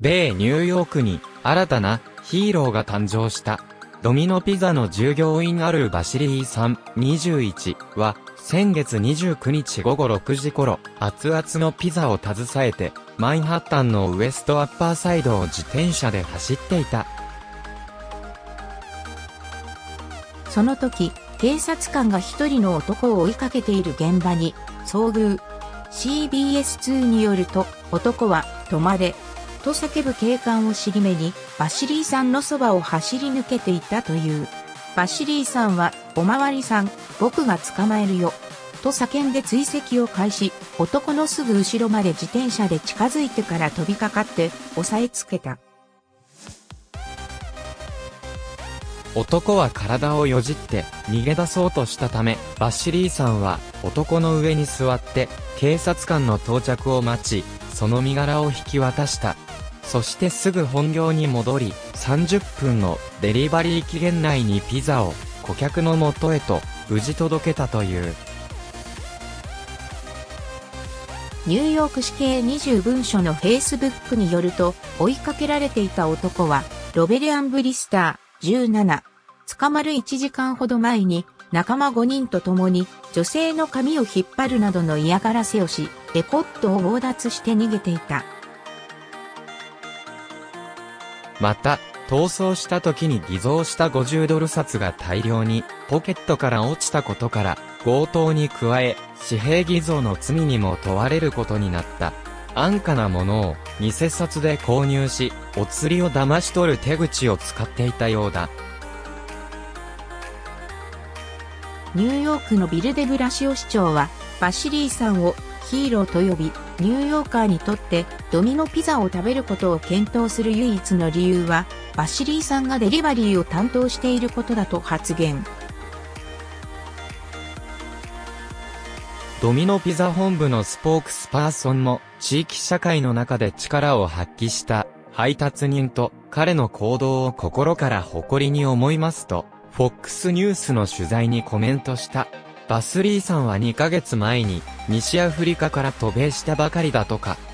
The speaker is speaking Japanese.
米ニューヨークに新たなヒーローが誕生した。ドミノピザの従業員あるバシリーさん21は先月29日午後6時頃、熱々のピザを携えてマンハッタンのウエストアッパーサイドを自転車で走っていた。 その時、警察官が一人の男を追いかけている現場に遭遇。CBS2 によると、男は止まれと叫ぶ警官を尻目にバシリーさんのそばを走り抜けていったという。バシリーさんは、おまわりさん、僕が捕まえるよ。と叫んで追跡を開始、男のすぐ後ろまで自転車で近づいてから飛びかかって押さえつけた。 男は体をよじって逃げ出そうとしたため、バシリーさんは男の上に座って警察官の到着を待ち、その身柄を引き渡した。そしてすぐ本業に戻り、30分のデリバリー期限内にピザを顧客の元へと無事届けたという。 ニューヨーク市警20分署のフェイスブックによると、追いかけられていた男は、ロベリアン・ブリスター17。捕まる1時間ほど前に、仲間5人と共に、女性の髪を引っ張るなどの嫌がらせをし、エコットを強奪して逃げていた。 また、逃走した時に偽造した50ドル札が大量にポケットから落ちたことから、強盗に加え、紙幣偽造の罪にも問われることになった。安価なものを偽札で購入し、お釣りを騙し取る手口を使っていたようだ。 ニューヨークのビル・デ・ブラシオ市長は、バシリーさんをヒーローと呼び、ニューヨーカーにとってドミノピザを食べることを検討する唯一の理由は、バシリーさんがデリバリーを担当していることだと発言。 ドミノピザ本部のスポークスパーソンも、地域社会の中で力を発揮した配達人と彼の行動を心から誇りに思いますと、FOX ニュースの取材にコメントした。バスリーさんは2ヶ月前に西アフリカから渡米したばかりだとか。